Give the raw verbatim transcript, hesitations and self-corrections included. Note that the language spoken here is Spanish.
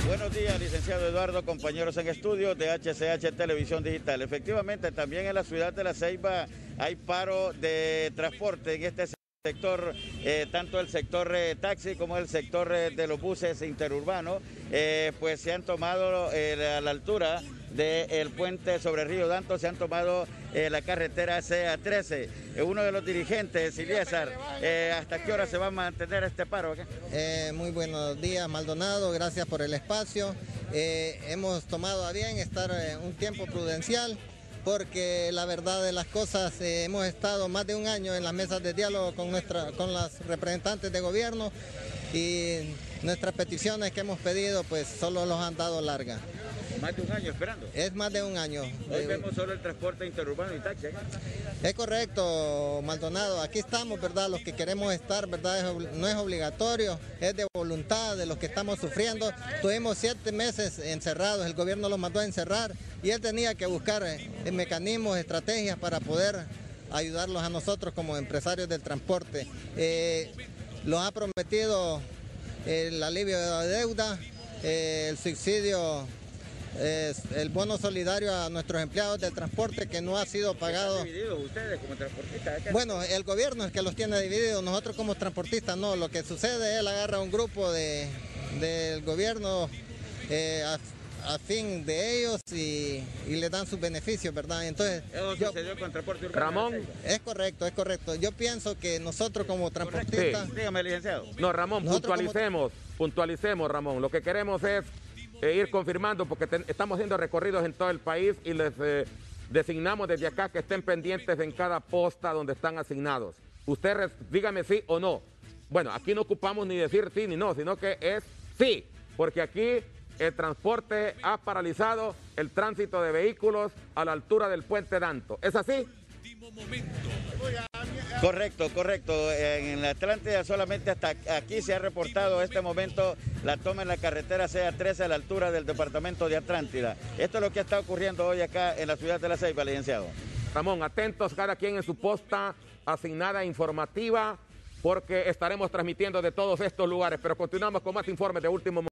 Buenos días, licenciado Eduardo, compañeros en estudio de H C H Televisión Digital. Efectivamente, también en la ciudad de La Ceiba hay paro de transporte en este sector, eh, tanto el sector eh, taxi como el sector eh, de los buses interurbanos, eh, pues se han tomado eh, a la altura del puente sobre el río Danto, se han tomado eh, la carretera C A trece. Eh, uno de los dirigentes, Elíasar, eh, ¿hasta qué hora se va a mantener este paro? Eh, muy buenos días, Maldonado, gracias por el espacio. Eh, hemos tomado a bien estar eh, un tiempo prudencial, porque la verdad de las cosas, eh, hemos estado más de un año en las mesas de diálogo con, nuestra, con las representantes de gobierno y nuestras peticiones que hemos pedido pues solo los han dado larga. Más de un año esperando. Es más de un año. Hoy vemos solo el transporte interurbano y taxi. ¿eh? Es correcto, Maldonado. Aquí estamos, ¿verdad? Los que queremos estar, ¿verdad? Es, no es obligatorio, es de voluntad de los que estamos sufriendo. Tuvimos siete meses encerrados, el gobierno los mandó a encerrar y él tenía que buscar eh, mecanismos, estrategias para poder ayudarlos a nosotros como empresarios del transporte. Eh, los ha prometido el alivio de deuda, eh, el subsidio, es el bono solidario a nuestros empleados del transporte que no ha sido pagado. ¿Están divididos ustedes como transportistas? ¿Eh? Bueno, el gobierno es que los tiene divididos, nosotros como transportistas no. Lo que sucede es él agarra un grupo de, del gobierno eh, a, a fin de ellos y, y le dan sus beneficios, ¿verdad? Entonces, Eso yo, sucedió con transporte urbano. Ramón. Es correcto, es correcto. Yo pienso que nosotros como transportistas... Sí. Dígame, licenciado. No, Ramón, Nosotros puntualicemos, como... puntualicemos, Ramón. Lo que queremos es eh, ir confirmando, porque te, estamos haciendo recorridos en todo el país y les eh, designamos desde acá que estén pendientes en cada posta donde están asignados. Usted dígame sí o no. Bueno, aquí no ocupamos ni decir sí ni no, sino que es sí, porque aquí el transporte ha paralizado el tránsito de vehículos a la altura del puente Danto. ¿Es así? Correcto, correcto. En la Atlántida solamente hasta aquí se ha reportado este momento la toma en la carretera C A trece a la altura del departamento de Atlántida. Esto es lo que está ocurriendo hoy acá en la ciudad de La Ceiba, licenciado. Ramón, atentos cada quien en su posta asignada informativa, porque estaremos transmitiendo de todos estos lugares, pero continuamos con más informes de último momento.